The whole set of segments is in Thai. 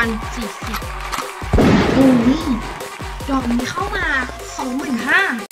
1,040โอ้ยดอกนี้เข้ามา25,000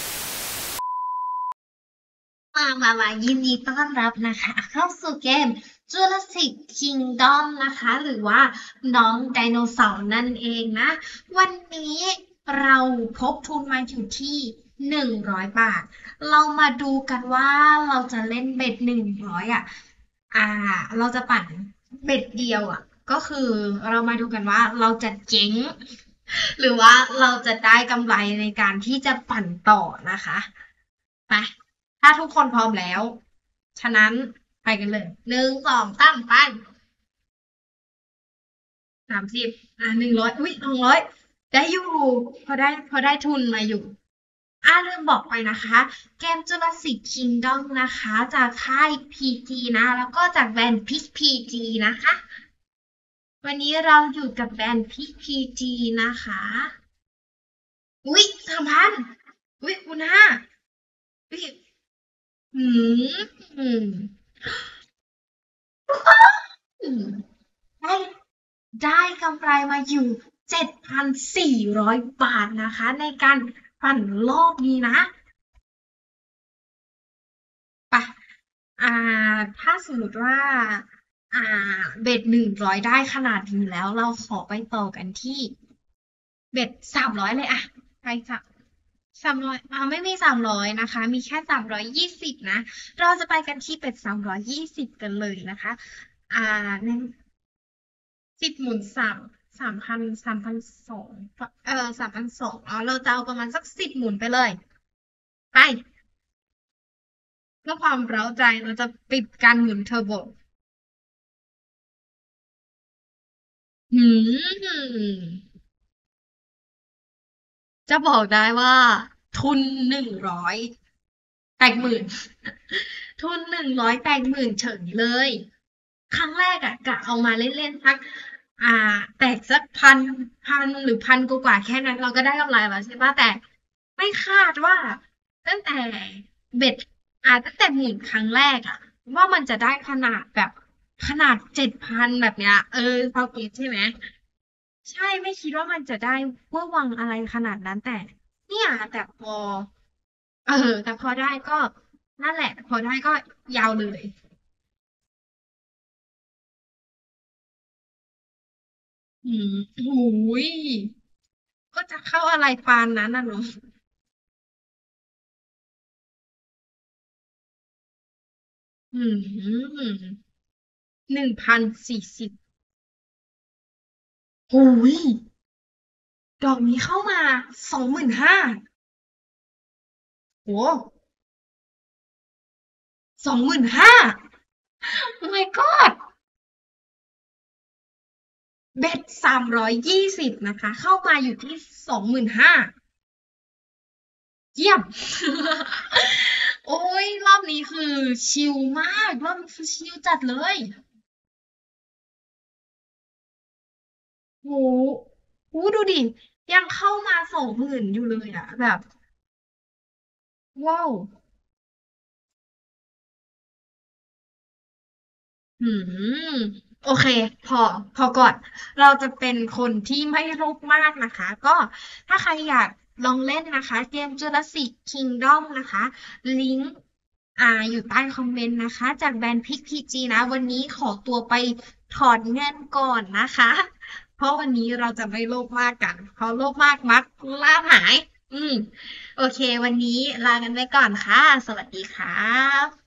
มายินดีต้อนรับนะคะเข้าสู่เกม Jurassic Kingdom นะคะ หรือว่าน้องไดโนเสาร์นั่นเองนะ วันนี้เราพบทุนมาอยู่ที่100 บาท เรามาดูกันว่าเราจะเล่นเบ็ด100เราจะปั่นเบ็ดเดียวก็คือเรามาดูกันว่าเราจะเจ๊งหรือว่าเราจะได้กำไรในการที่จะปั่นต่อนะคะไปถ้าทุกคนพร้อมแล้ว ฉะนั้นไปกันเลย1 2 3ไป30100อุ้ย200ได้อยู่พอได้ทุนมาอยู่ลืมบอกไปนะคะเกม Jurassic Kingdom นะคะจากค่าย PG นะแล้วก็จากแบรนด์ PG นะคะวันนี้เราอยู่กับแบรนด์ PG นะคะอุ้ย3,000อุ้ยคุณอุ้ยได้ได้กำไรมาอยู่7,400 บาทนะคะในการปั่นรอบนี้นะไปถ้าสมมติว่าเบ็ด100ได้ขนาดนี้แล้วเราขอไปต่อกันที่เบ็ด300เลยไป300ไม่มี300นะคะมีแค่320นะเราจะไปกันที่เบ็ด320กันเลยนะคะใน10 หมุน3,200เราจะเอาประมาณสัก10 หมุนไปเลยไปเพื่อความเร้าใจเราจะปิดการหมุนเทอร์โบจะบอกได้ว่าทุน100แตกหมื่นทุน100แตกหมื่นเฉยเลยครั้งแรกกะเอามาเล่นๆสักแตกสักพันหรือพันกว่าแค่นั้นเราก็ได้กำไรแล้วใช่ปะแต่ไม่คาดว่าตั้งแต่เบ็ดตั้งแต่หมุนครั้งแรกว่ามันจะได้ขนาด7,000แบบเนี้ยพอเก็ตใช่ไหมใช่ไม่คิดว่ามันจะได้เวอร์วังอะไรขนาดนั้นแต่เนี่ยแต่พอเออแต่พอได้ก็นั่นแหละพอได้ก็ยาวเลยโอ้ยก็จะเข้าอะไรปานนั้นน่ะเนาะอื1,040โอ้ยดอกนี้เข้ามา25,000โอ้25,000 โอ้ my god เบ็ด320นะคะเข้ามาอยู่ที่25,000เยี่ยมโอ้ยรอบนี้คือชิลมากรอบนี้คือชิลจัดเลยโหดูดิยังเข้ามา20,000อยู่เลยแบบว้าวอืมโอเคพอก่อนเราจะเป็นคนที่ไม่โลภมากนะคะก็ถ้าใครอยากลองเล่นนะคะเกม Jurassic Kingdom นะคะลิงก์อยู่ใต้คอมเมนต์นะคะจากแบรนด์พิกพีจีนะวันนี้ขอตัวไปถอนเงินก่อนนะคะเพราะวันนี้เราจะไม่โลภมากกันเพราะโลภมากมักลาภหายโอเควันนี้ลากันไปก่อนค่ะสวัสดีค่ะ